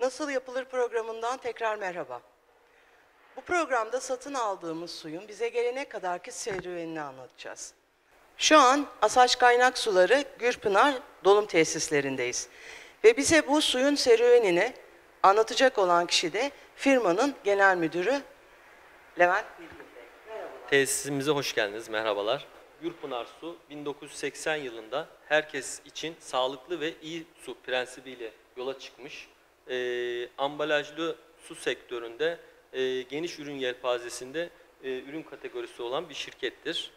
Nasıl Yapılır programından tekrar merhaba. Bu programda satın aldığımız suyun bize gelene kadarki serüvenini anlatacağız. Şu an Asaş Kaynak Suları Gürpınar dolum tesislerindeyiz. Ve bize bu suyun serüvenini anlatacak olan kişi de firmanın genel müdürü Levent Bilgin Bey. Merhabalar. Tesisimize hoş geldiniz, merhabalar. Gürpınar Su 1980 yılında herkes için sağlıklı ve iyi su prensibiyle yola çıkmış. Ambalajlı su sektöründe geniş ürün yelpazesinde ürün kategorisi olan bir şirkettir.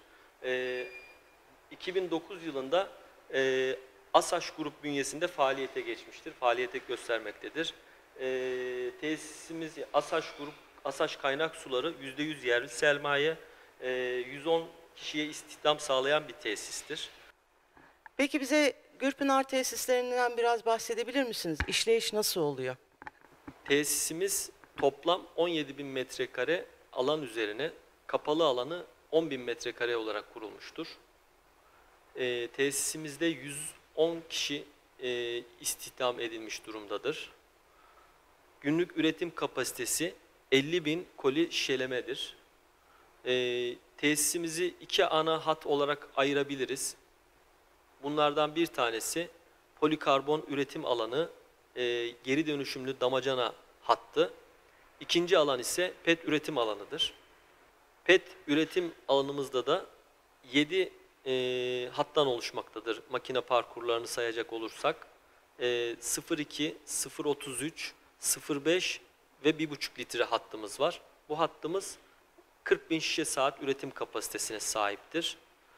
2009 yılında Asaş Grup bünyesinde faaliyete geçmiştir, faaliyete göstermektedir. Tesisimiz Asaş Grup, Asaş Kaynak Suları %100 yerli sermaye, 110 kişiye istihdam sağlayan bir tesistir. Peki bize Gürpınar tesislerinden biraz bahsedebilir misiniz? İşleyiş nasıl oluyor? Tesisimiz toplam 17.000 metrekare alan üzerine kapalı alanı 10.000 metrekare olarak kurulmuştur. Tesisimizde 110 kişi istihdam edilmiş durumdadır. Günlük üretim kapasitesi 50.000 koli şişelemedir. Tesisimizi iki ana hat olarak ayırabiliriz. Bunlardan bir tanesi polikarbon üretim alanı, geri dönüşümlü damacana hattı. İkinci alan ise PET üretim alanıdır. PET üretim alanımızda da 7 hattan oluşmaktadır. Makine parkurlarını sayacak olursak 0.2, 0.33, 0.5 ve 1.5 litre hattımız var. Bu hattımız 40.000 şişe saat üretim kapasitesine sahiptir.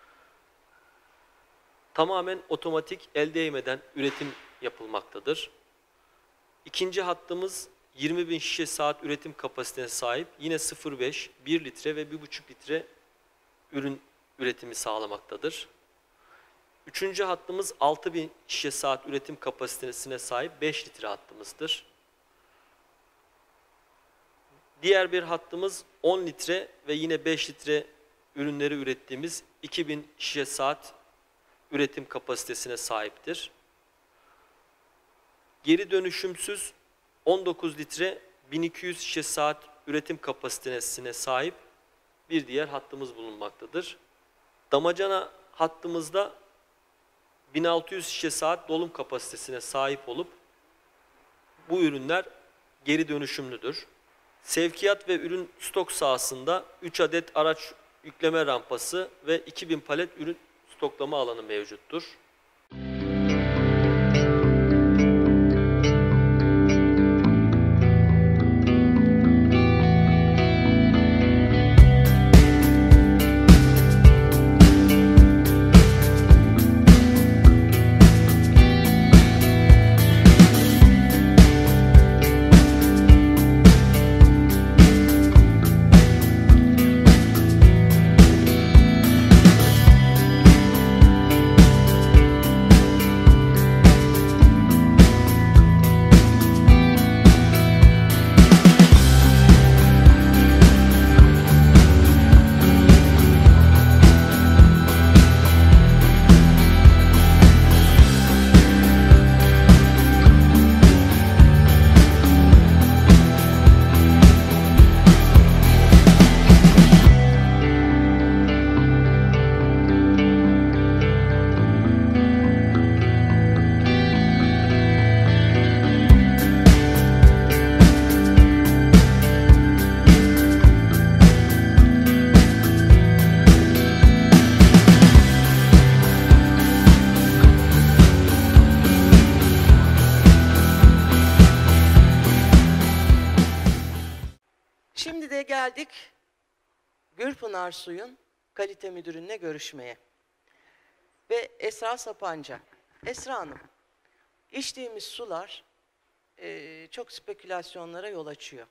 Tamamen otomatik, el değmeden üretim yapılmaktadır. İkinci hattımız 20.000 şişe saat üretim kapasitesine sahip. Yine 0.5, 1 litre ve 1.5 litre ürün üretimi sağlamaktadır. Üçüncü hattımız 6.000 şişe saat üretim kapasitesine sahip 5 litre hattımızdır. Diğer bir hattımız 10 litre ve yine 5 litre ürünleri ürettiğimiz 2.000 şişe saat üretim kapasitesine sahiptir. Geri dönüşümsüz 19 litre 1200 şişe saat üretim kapasitesine sahip bir diğer hattımız bulunmaktadır. Damacana hattımızda 1600 şişe saat dolum kapasitesine sahip olup bu ürünler geri dönüşümlüdür. Sevkiyat ve ürün stok sahasında 3 adet araç yükleme rampası ve 2000 palet ürün stoklama alanı mevcuttur. Şimdi de geldik Gürpınar Suyun kalite müdürünle görüşmeye. Ve Esra Sapanca. Esra Hanım, içtiğimiz sular çok spekülasyonlara yol açıyor.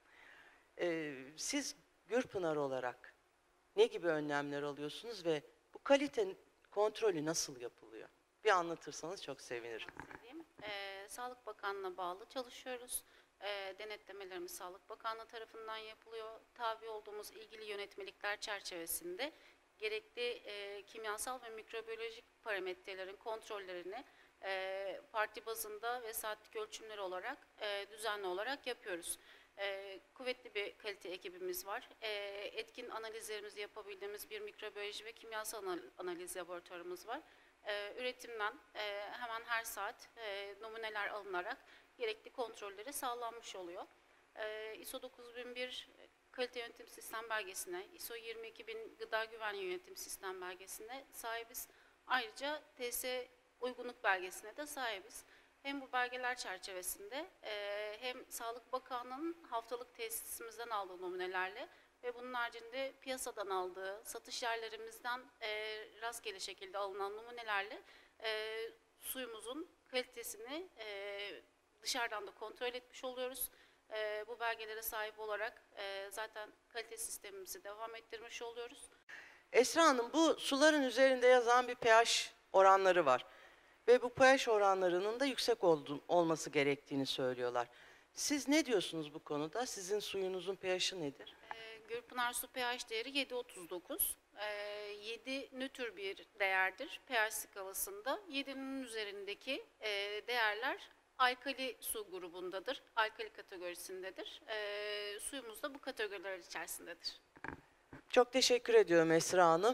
Siz Gürpınar olarak ne gibi önlemler alıyorsunuz ve bu kalite kontrolü nasıl yapılıyor? Bir anlatırsanız çok sevinirim. Sağlık Bakanlığı'na bağlı çalışıyoruz. Denetlemelerimiz Sağlık Bakanlığı tarafından yapılıyor. Tabi olduğumuz ilgili yönetmelikler çerçevesinde gerekli kimyasal ve mikrobiyolojik parametrelerin kontrollerini Parti bazında ve saatlik ölçümleri olarak düzenli olarak yapıyoruz. Kuvvetli bir kalite ekibimiz var. Etkin analizlerimizi yapabildiğimiz bir mikrobiyoloji ve kimyasal analiz laboratuvarımız var. Üretimden hemen her saat numuneler alınarak gerekli kontrolleri sağlanmış oluyor. ISO 9001 kalite yönetim sistem belgesine, ISO 22000 gıda güvenliği yönetim sistem belgesine sahibiz. Ayrıca TS uygunluk belgesine de sahibiz. Hem bu belgeler çerçevesinde hem Sağlık Bakanlığı'nın haftalık tesisimizden aldığı numunelerle ve bunun haricinde piyasadan aldığı, satış yerlerimizden rastgele şekilde alınan numunelerle suyumuzun kalitesini dışarıdan da kontrol etmiş oluyoruz. Bu belgelere sahip olarak zaten kalite sistemimizi devam ettirmiş oluyoruz. Esra Hanım, bu suların üzerinde yazan bir pH oranları var. Ve bu pH oranlarının da yüksek olması gerektiğini söylüyorlar. Siz ne diyorsunuz bu konuda? Sizin suyunuzun pH'i nedir? Gürpınar su pH değeri 7,39. 7 nötr bir değerdir pH skalasında. 7'nin üzerindeki değerler alkali su grubundadır. Alkali kategorisindedir. Suyumuz da bu kategoriler içerisindedir. Çok teşekkür ediyorum Esra Hanım.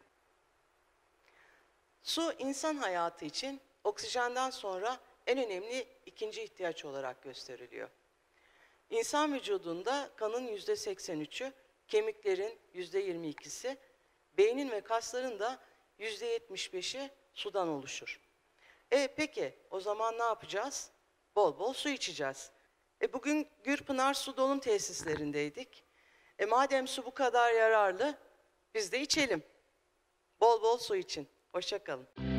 Su insan hayatı için oksijenden sonra en önemli ikinci ihtiyaç olarak gösteriliyor. İnsan vücudunda kanın %83'ü, kemiklerin %22'si, beynin ve kasların da %75'i sudan oluşur. Peki o zaman ne yapacağız? Bol bol su içeceğiz. Bugün Gürpınar Su Dolum Tesislerindeydik. Madem su bu kadar yararlı, biz de içelim. Bol bol su için. Hoşça kalın.